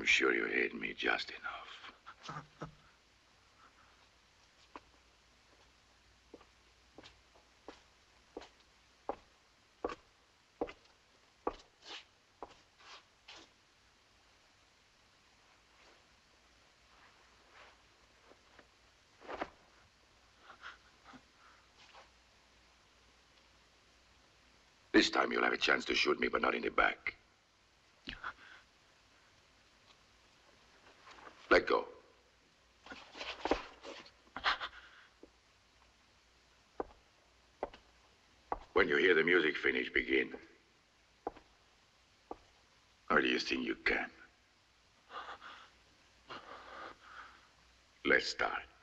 sure you hate me just enough? This time you'll have a chance to shoot me, but not in the back. Let go. When you hear the music finish, begin. Or do you think you can? Let's start.